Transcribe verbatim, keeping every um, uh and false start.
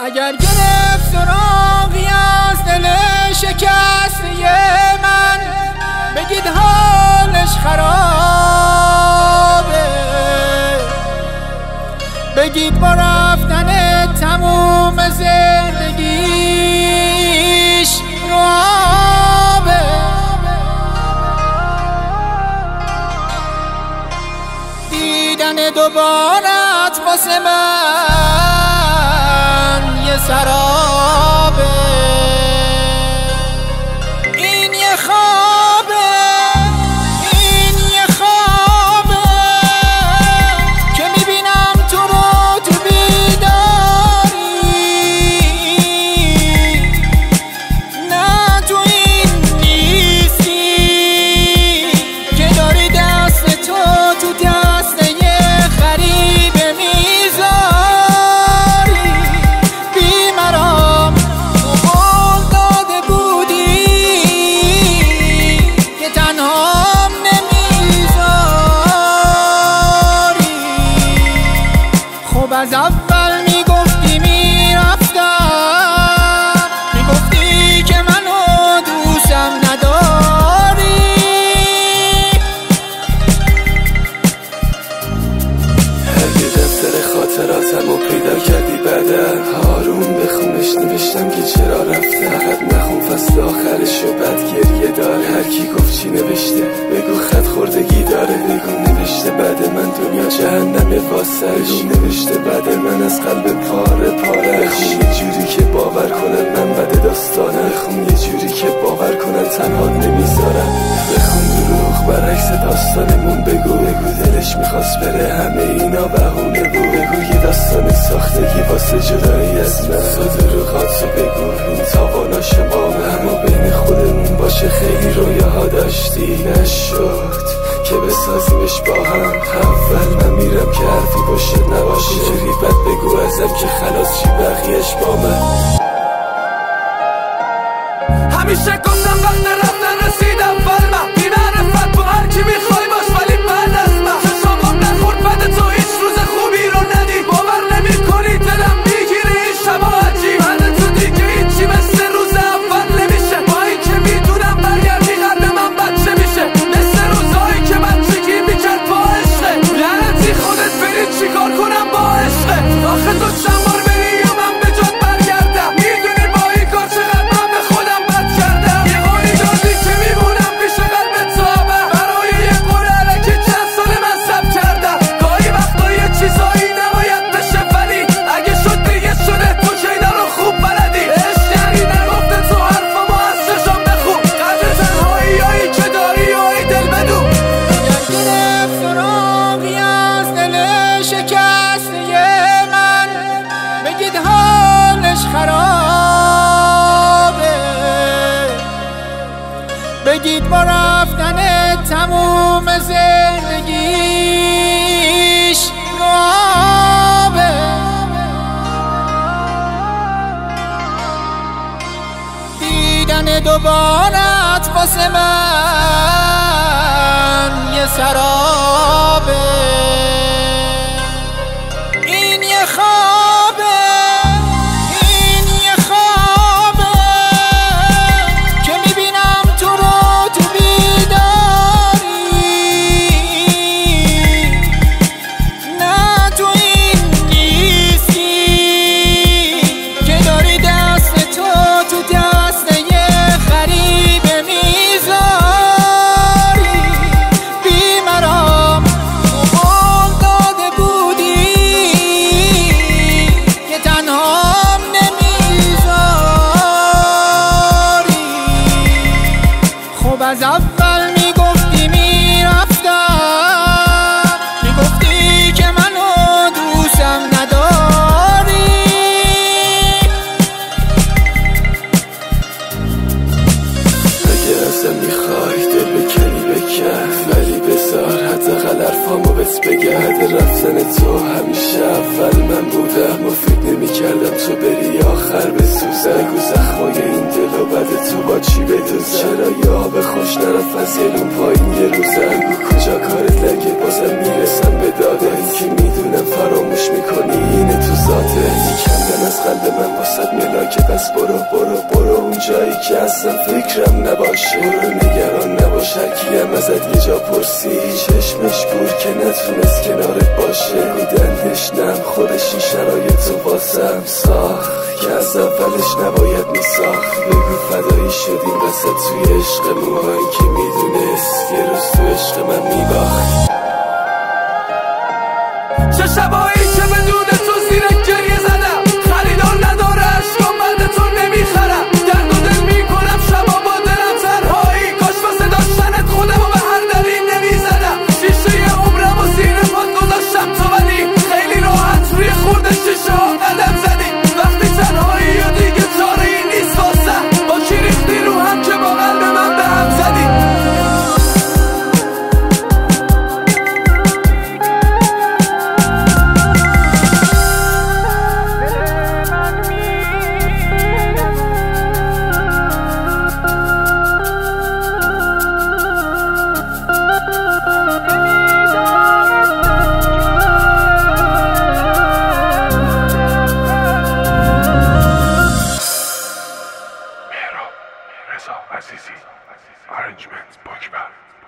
اگر گرفت سراغی از دل شکسته من، بگید حالش خرابه، بگید با رفتن تموم زندگیش روابه. دیدن دوبارت واسه من یه سرابه، این یه خوابه، این یه خوابه که میبینم تو رو تو بیداری، نه تو این نیستی که داری دست تو تو دست یه غریبه میذاری. بیمرام تو قول داده بودی که تنهام نمیذاری. خب از اول میگفتی میرفتم، میگفتی که منو دوستم نداری. اگه دفتر خاطراتمو پیدا کردی بعدم، آروم بخونش نوشتم که چرا رفته. فقط نخون فصل آخرشو بد گریه داره. هر کی گفت چی نوشته بگو خط خوردگی داره. بگو نوشته بعد من دنیا جهنمه واسش. نوشته بعد من از قلب پاره پاره. بخون یه جوری که باور کنن من بد داستانم. بخون یه جوری که باور کنن تنها نمیذارم. بخون دروغ برعکس داستانمون بگو. بگو دلش میخواست بره همه اینا بهونه بود. بگو یه داستان ساختگی واسه جدایی از من. تو دروغاتو بگو این تاواناش بامه، اما بین خودمون باشه. خیلی رویاها داشتی نشد که بسازیمش با هم. اول من میرم که حرفی باشه نباشه. جوری بد بگو ازم که خلاص چی بقیهش با من. همیشه گفتم وقت رفتن رسیدم فلمم. بی معرفت با هر کی میخوای باش ولی بعد از من. چشامم نخورد بعد تو هیچ روز خوبی رو ندید. باور نمی کنی دلم میگیری این شبا عجیب. بعد تو دیگه هیچی مثل روز اول نمیشه. با این که میدونم برگردی قلب من بچه میشه. مثل روزایی که بچگی میکرد با عشقه. لعنتی خودت بری چیکار کنم با عشقه. آخه تو چند بار بری یا من به جات برگردم. میدونی با این کار چقدر من به خودم بد کردم. یه قولی دادی که میمونم پیش قلب صحبه. برای یه قول علکی چند سال من سب کردم. گاهی وقتا یه چیزایی نباید بشه ولی اگه شد دیگه شده. تو که اینا رو خوب بلدی. عشق یعنی نگفته تو حرفامو از چشام بخون. قدر تنهایی هایی که داری و ای دل بدون. اگر گرفت سراغی از دل شکسته من، بگید حالش خرابه، بگید با رفتن تموم زندگیش روابه. دیدن دوبارت واسه من یه سرابه، این یه خوابه، این یه خوابه که میبینم تو رو تو بیداری، نه تو این نیستی که داری دست تو تو دست یه غریبه میذاری. بیمرام تو قول داده بودی که تنهام نمیذاری. خب از اول میگفتی میرفتم، میگفتی که منو دوستم نداری. اگه ازم میخوای دل بکنی بکن، ولی بذار حداقل حرفامو بهت بگم. رفتن تو همیشه اول من بودم و فکر نمیکردم تو بری آخر بسوزم. بگو زخمای این دل و بعد تو با چی بدوزم. چرا یه آب خوش نرفت از یلون پایین یه روزم. بگو کجا کارت لگه بازم میرسم به داده. این که میدونم فراموش میکنی اینه تو ذاته. کندن از قلب من اصلا فکرم نباشه. برو نگران نباش هرکیم ازت یه جا پرسی، چشمش بور که نتونست کنارت باشه. بودندش نم خودش این شرایطو واسم ساخت که از اولش نباید میساخت. بگو فدایی شدیم وسط توی عشقمون، با این که میدونست یه روز تو عشق من میباخت. چه شبایی که بدون تو زیر گریه زدم، خریدار نداره عشقام بعد تو نمیخرم. درد و دل میکنم شبا با دلم تنهایی، کاش واسه داشتنت خودمو به هر دری نمیزدم. شیشه عمرم و زیر پات گذاشتم تو، ولی خیلی راحت روی خورده شیشه ها قدم زدی. وقتی تنهایی و دیگه چاره ای نیست واسم، با کی ریختی رو هم که با قلب من به هم زدی. عزیزی، arrangements باکبر.